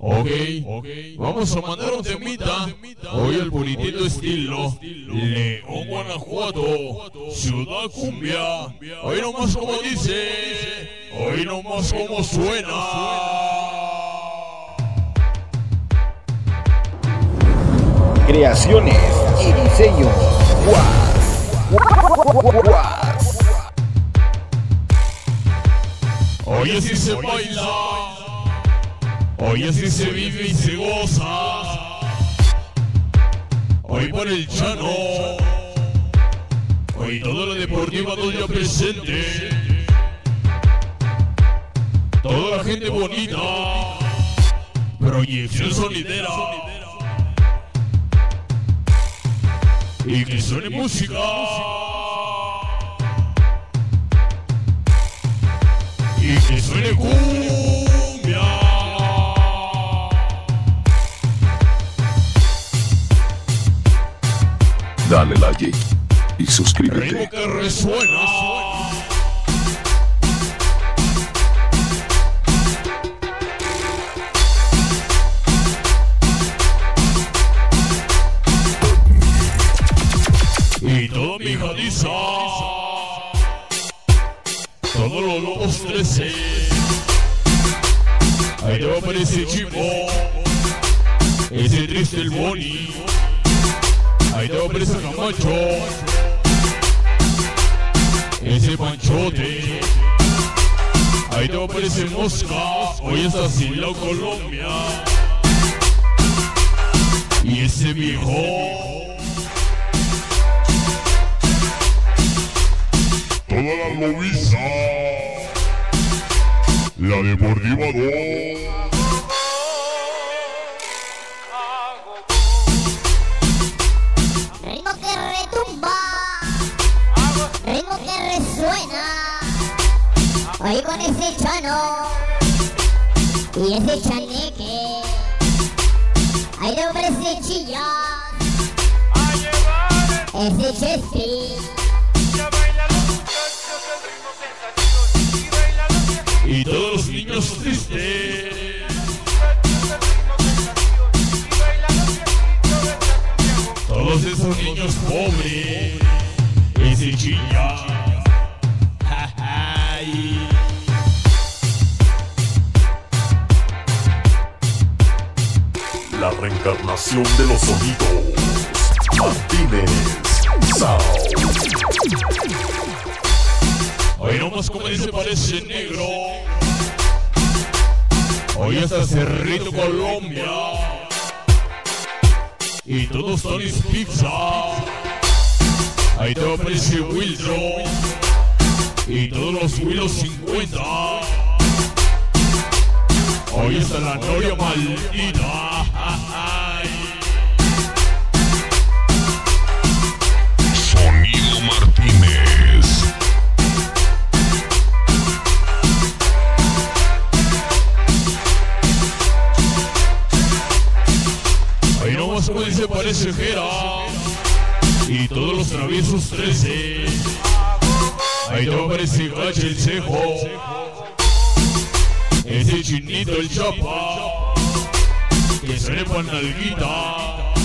Ok, vamos a mandar un temita. Hoy el bonitito estilo León, Guanajuato, Ciudad Cumbia. Hoy nomás como dice, hoy nomás como suena. Creaciones y diseños Guas. Hoy así se baila, hoy así se vive y se goza. Hoy para el Chano, hoy toda la deportiva doña presente. Toda la gente bonita, proyección sonidera. Y que suene música. Y que suene cumbia. Dale like y Ritmo suscríbete. que resuena. Y todo mi jaliza, todos los lobos 13. Ahí te va a aparecer Chivo, ese triste el Boni. Ahí te va a aparecer Camacho, ese Panchote. Ahí te va a aparecer Mosca, hoy está Silao Colombia. Y ese viejo. Toda la lobiza, la Deportiva 2. Ritmo que retumba, ritmo que resuena. Hoy con ese Chano y ese Chaneque. Ahí te ofrece Chillas, ese Chespi. Y todos los niños tristes. Todos esos niños pobres. Ese chilla. La reencarnación de los sonidos. Martínez Sound. Hoy nomás como dice parece negro. Hoy hasta Cerrito, Colombia. Y todos Tony's Pizza. Ahí te va a aparecer Wildro. Y todos los Willows 50. Hoy está la Noria maldita. Sonido Martínez. Ahí nomás como dice parece Jera. Y todos los traviesos 13. Ahí te va a aparecer Gacha el Cejo. Ese Chinito el Chapa. Que suene pa' nalguita.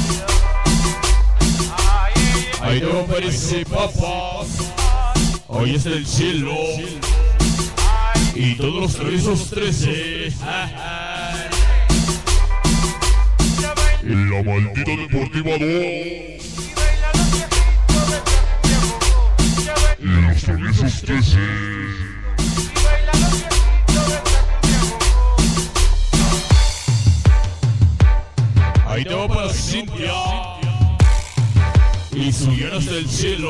Ahí te va a aparecer Papas. Hoy está el cielo. Y todos los traviesos 13. La maldita Deportiva 2. Los traviesos 13. Ahí te va para Cintia. Y subieron hasta el cielo.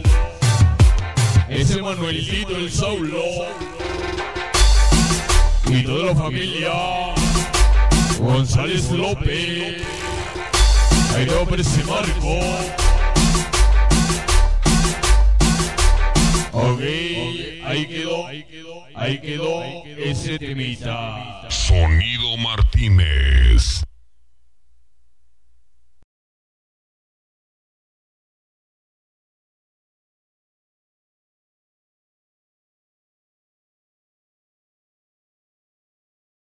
Ese Manuelito el Saulo. Y toda la familia. González López. Ahí te va a aparecer Marco. Ok, ahí quedó ese temita. Sonido Martínez.